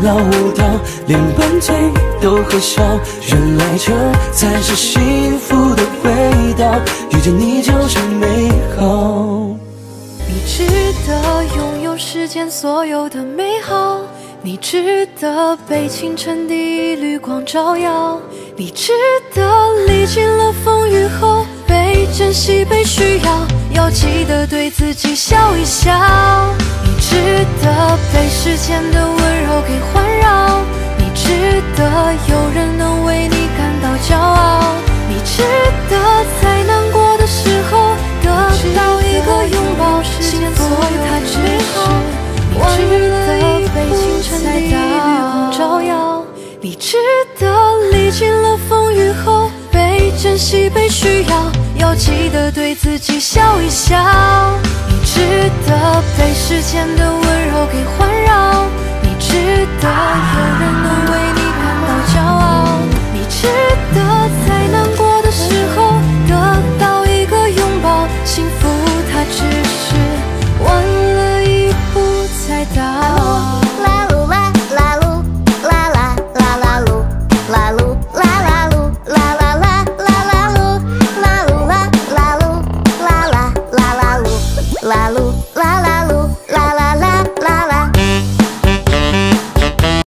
老舞蹈，连拌嘴都会笑。原来这才是幸福的味道，遇见你就是美好。 你值得拥有世间所有的美好，你值得被清晨第一缕光照耀，你值得历经了风雨后被珍惜被需要，要记得对自己笑一笑。你值得被世间的温柔给环绕，你值得有人能为你感到骄傲，你值得在难过的时候得到一个拥抱，幸福它只是你值得被清晨的第一缕光照耀，你值得历经了风雨后被珍惜被需要，要记得对自己笑一笑。你值得被世间的温柔给环绕，你值得有